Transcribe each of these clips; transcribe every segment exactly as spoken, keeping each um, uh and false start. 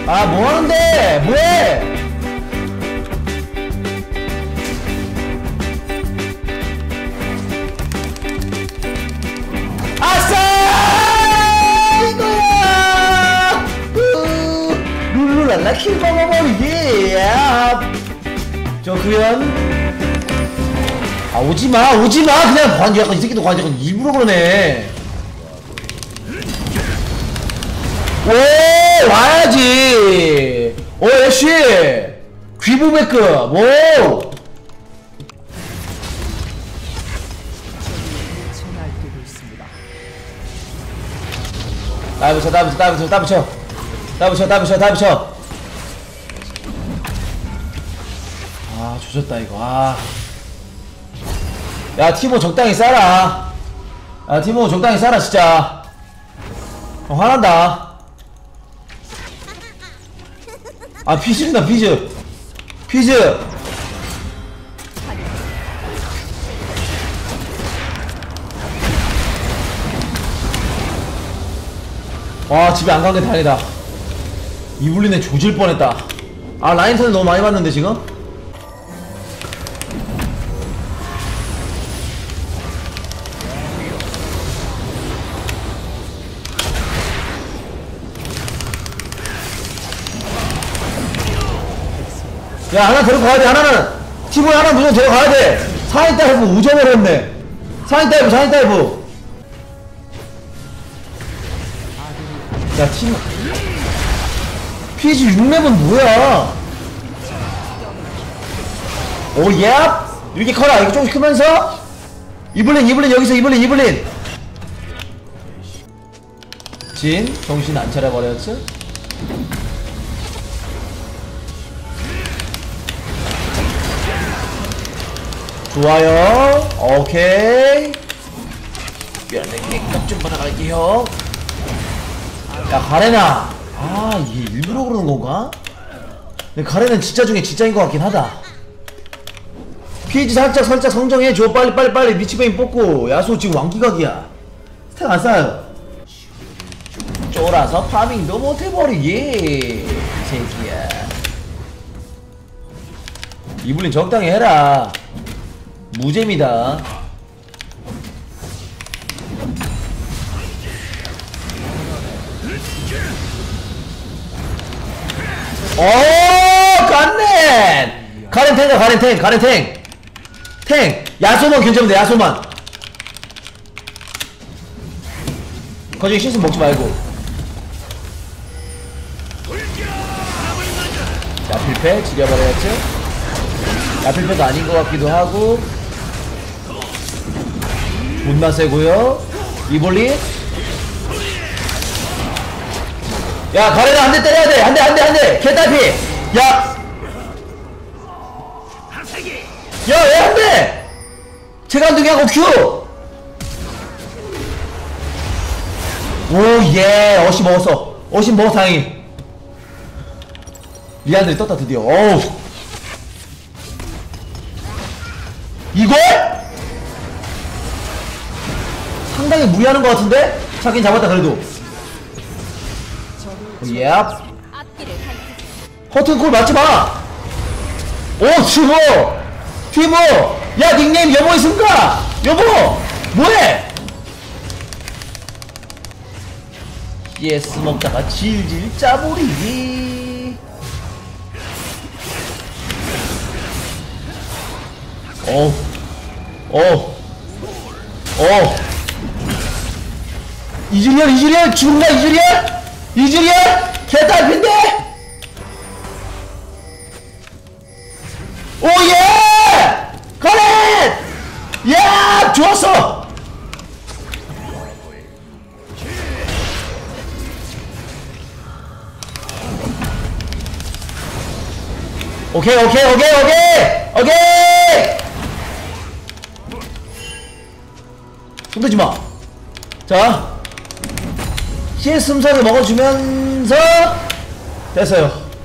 아 뭐하는데 뭐해. 아싸 이거야. 룰루랄라 킬 먹어버리기. 저 그연 아 오지마 오지마 그냥 관 약간 이 새끼도 관 약간 일부러 그러네. 오 와야지. 오 애쉬 귀부백급. 오 따붙여 따붙여 따붙여 따붙여 따붙여 따붙여 따붙여. 아 조졌다 이거. 아 야 티모 적당히 싸라. 야 티모 적당히 싸라 진짜. 어, 화난다. 아 피즈다 피즈 피즈. 와 집에 안 간 게 다행이다. 이블린에 조질 뻔했다. 아 라인턴을 너무 많이 봤는데 지금. 야 하나 데려가야돼. 하나는 티모에 하나 무조건 데려가야돼. 사인 다이브 우점을 했네. 사인 다이브 사인 다이브. 야 티모 피지 육 렙은 뭐야. 오예 이렇게 커라. 이거 조금씩 크면서 이블린 이블린 여기서 이블린 이블린 진 정신 안 차려버렸지. 좋아요. 오케이. 미안해. 값 좀 받아갈게요. 야 가레나. 아 이게 일부러 그러는 건가? 근데 가레는 진짜 중에 진짜인 것 같긴 하다. 피지 살짝 살짝 성정해줘. 빨리 빨리 빨리. 미치베인 뽑고. 야수 지금 왕기각이야. 스택 안 쌓아요. 쫄아서 파밍도 못해버리기 이 새끼야. 이블린 적당히 해라. 무잼이다. 오 갓넨. 가렌 탱가 가렌 탱 가렌 탱 탱. 야소만 견제하면 돼. 야소만. 거저기 실수 먹지 말고. 야필패 지려버려야지. 야필패도 아닌 것 같기도 하고. 존나 세고요. 이볼리. 야 가레나 한 대 때려야 돼. 한 대 한 대 한 대. 개딸피. 야 야 왜 한 대. 체감등하고 큐. 오예 어시 먹었어. 어시 먹어 다행히. 리안들이 떴다 드디어. 어우 이걸? 상당히 무리하는 것 같은데? 잡긴 잡았다 그래도. 예. 허튼콜 맞지마. 오 티모 티모. 야 닉네임 여보 있습니까? 여보 뭐해? 예스 먹다가 질질 짜버리기. 어, 어, 어. 이즈리얼, 이즈리얼, 죽은가, 이즈리얼? 이즈리얼? 개딸핀데? 오예! 가렌! 야! 좋았어! 오케이, 오케이, 오케이, 오케이! 오케이! 손대지마. 자 씨에스 숨사를 먹어주면서 됐어요.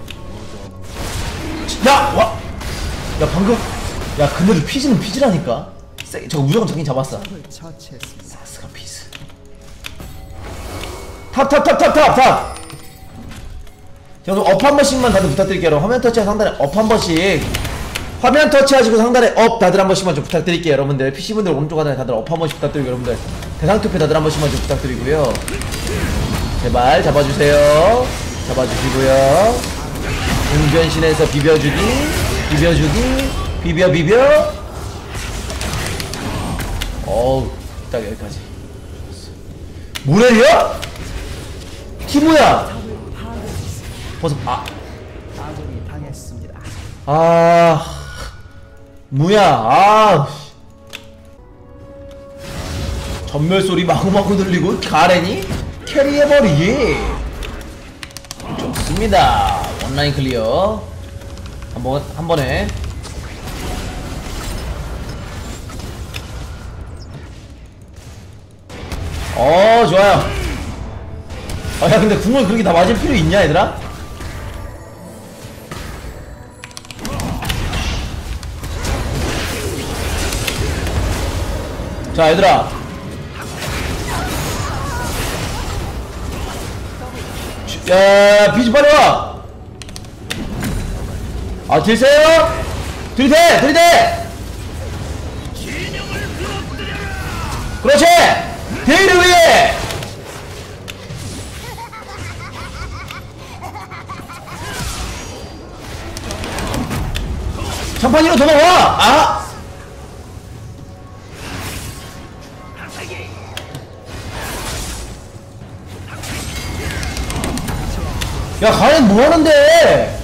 야! 와! 야 방금 야 근데도 피지는 피지라니까. 세, 저거 무조건 잡긴 잡았어. 사스가 피즈. 탑 탑 탑 탑 탑 탑. 자, 그럼 업 한 번씩만 다들 부탁드릴게요. 여러분. 화면 터치하고 상단에 업 한 번씩. 화면 터치하시고 상단에 업 다들 한 번씩만 좀 부탁드릴게요. 여러분들. 피씨분들 오른쪽 하단에 다들 업 한 번씩 부탁드리고, 여러분들. 대상투표 다들 한 번씩만 좀 부탁드리고요. 제발 잡아주세요. 잡아주시고요. 운변신에서 비벼주기, 비벼주기, 비벼 비벼. 어우, 딱 여기까지. 뭐래요? 티모야. 벌써 아, 아군이 당했습니다. 아, 뭐야? 아, 전멸 소리 마구마구 들리고 가렌이 캐리해버리기. 좋습니다. 온라인 클리어. 한번 한 번에. 어, 좋아요. 아, 야, 근데 궁을 그렇게 다 맞을 필요 있냐, 얘들아? 자, 얘들아. 야, 비지 빨리 와. 아, 들세요? 들이대! 들이대! 그렇지! 대의를 위해! 장판이로 도망와! 아! 야, 가렌 뭐하는데?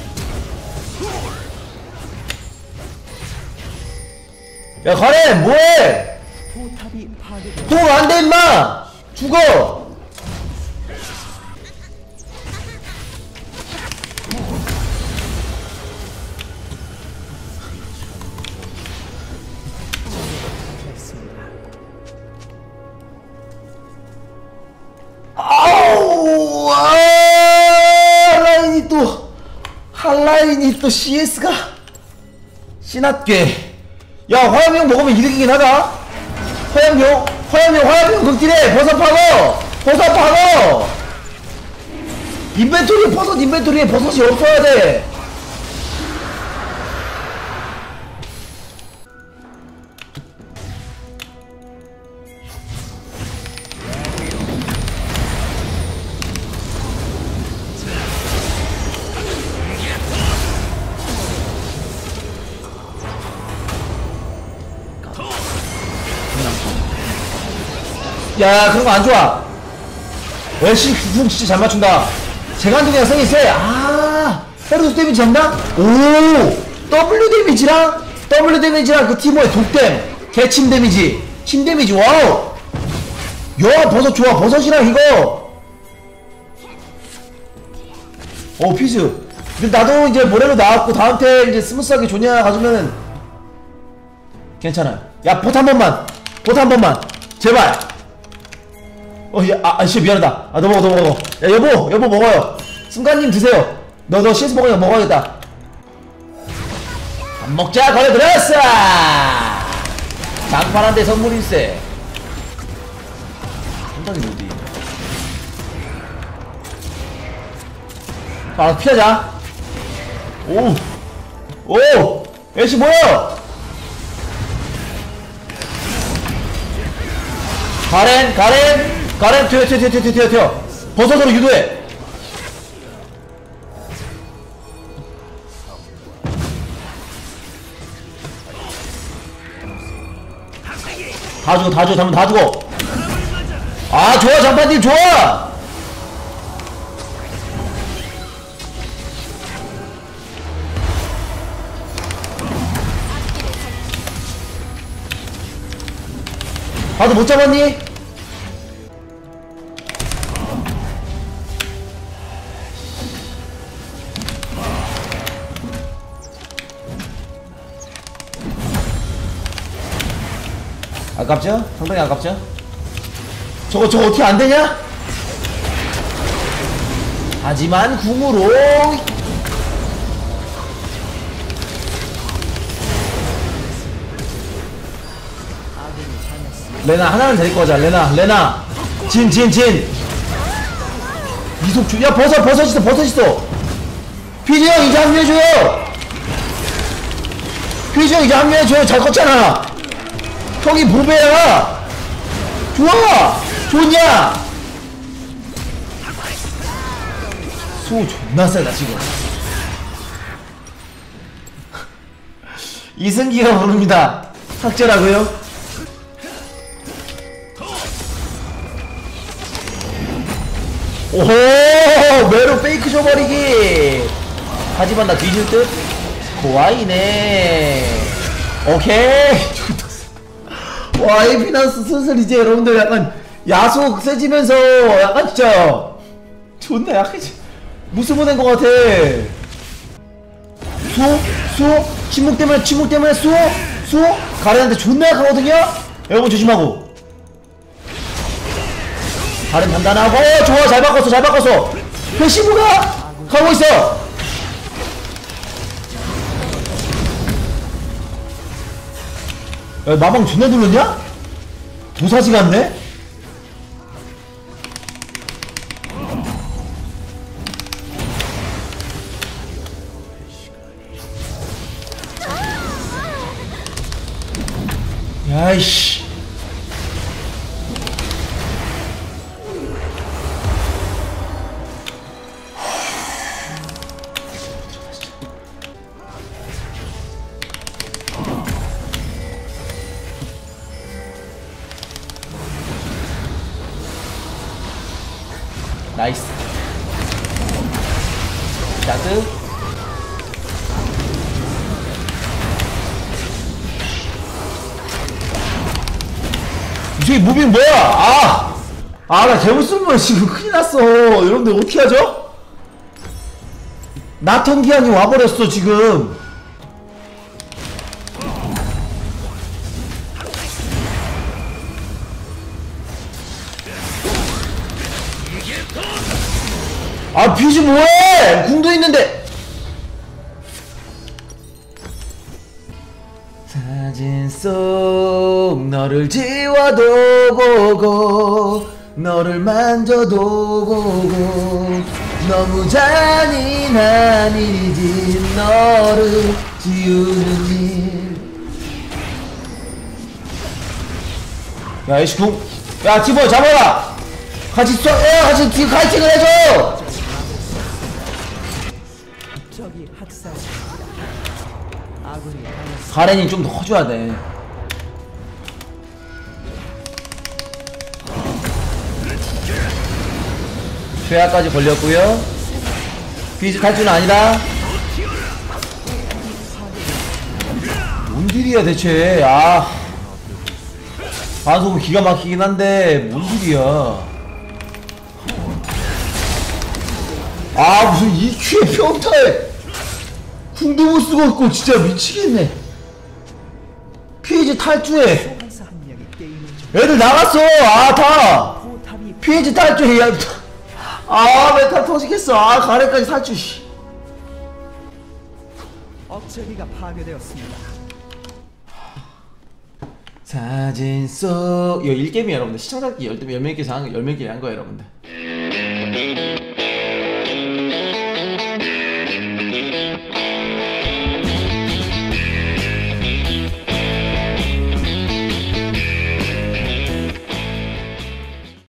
야, 가렌 뭐해? 포탑이 파괴되었습니다. 또 안돼 임마! 죽어! 아우! 아! 한라인이 또 한라인이 또 씨에스가 씨낫게. 야, 화염용 먹으면 이득이긴 하다. 화염용, 화염용, 화염용 극딜해. 버섯 파고, 버섯 파고. 인벤토리에 버섯, 인벤토리에 버섯이 없어야 돼. 야, 그런 거 안 좋아. 열심히 훅 진짜 잘 맞춘다. 재간둥이랑 성이 세. 아, 헤르스 데미지 잡나? 오, W 데미지랑 W 데미지랑 그 티모의 독댐, 개침 데미지, 침 데미지. 와우. 야, 버섯 좋아. 버섯이랑 이거. 오, 피스. 근데 나도 이제 모래로 나왔고 다음 테 이제 스무스하게 좋냐 가지면은 괜찮아요. 야, 봇 한 번만, 봇 한 번만, 제발. 어, 야, 아, 아씨, 미안하다. 아, 너 먹어, 너 먹어. 야, 여보, 여보 먹어요. 순간님 드세요. 너, 너 씨에스 먹으니까 먹어야겠다. 밥 먹자, 걸려들었어! 장판한테 선물일세. 상당히 어디? 아, 피하자. 오! 오! 애쉬 뭐야? 가렌, 가렌! 가렌 튀어 튀어 튀어 튀어 튀어 튀어. 버섯으로 유도해. 다 죽어 다 죽어 잠깐 다 죽어. 아, 좋아 장판님 좋아. 다들 못 잡았니? 아깝죠? 상당히 아깝죠? 저거 저거 어떻게 안되냐? 하지만 궁으로 레나 하나는 데리고 가자. 레나 레나 진 진 진 이속주. 야, 버섯 버섯 있어 버섯 있어. 피지 형 이제 합류해줘요. 피지 형 이제 합류해줘요. 잘 컸잖아. 형이 보배야. 좋아. 좋냐. 소 존나 세다 지금. 이승기가 부릅니다. 삭제라고요? 오호 메로 페이크 줘버리기. 하지만 나 뒤질 듯? 고아이네. 오케이. 와 이 피난스 슬슬 이제 여러분들 약간 야속 세지면서 약간 진짜 존나 약해지. 무슨 보낸 것 같아. 수? 수? 침묵 때문에 침묵 때문에 수? 수? 가렌한테 존나 약하거든요? 여러분 조심하고. 가렌 단단하고. 어, 좋아 잘 바꿨어 잘 바꿨어. 패시브가 가고 있어. 야 마방 존나 눌렀냐? 도사지 같네? 야이씨. 나이스. 자드. 이게 무빙 뭐야? 아! 아, 나 잘못 쓴 지금 큰일 났어. 여러분들 어떻게 하죠? 나턴 기한이 와버렸어, 지금. 아, 피지 뭐해! 궁도 있는데! 사진 속 너를 지워도 보고 너를 만져도 보고 너무 잔인한 일이지 너를 지우는 일. 야 이씨 궁. 야 티버 잡아라. 같이 쏘. 야 같이 뒤 파이팅을 해줘. 적이 학살했습니다. 아군이 당했습니다. 가렌이 좀 더 커줘야 돼. 최하까지 걸렸고요. 비즈 탈주는 아니다. 뭔 딜이야 대체. 아 반속은 기가 막히긴 한데 뭔 딜이야. 아 무슨 이큐의 평타에 궁도 못 쓰고 있고 진짜 미치겠네. 피에이지 탈주해. 소환사 한 명이 게임을 중. 애들 나갔어. 아 다 포탑이 피에이지 탈주해. 야, 아 메타 터지겠어. 아 가래까지 탈주. 씨. 억제기가 파괴되었습니다. 사진 속 이거 일 게임이에요 여러분들. 시청자 열 명 개 한 열 명 개 한 거예요 여러분들.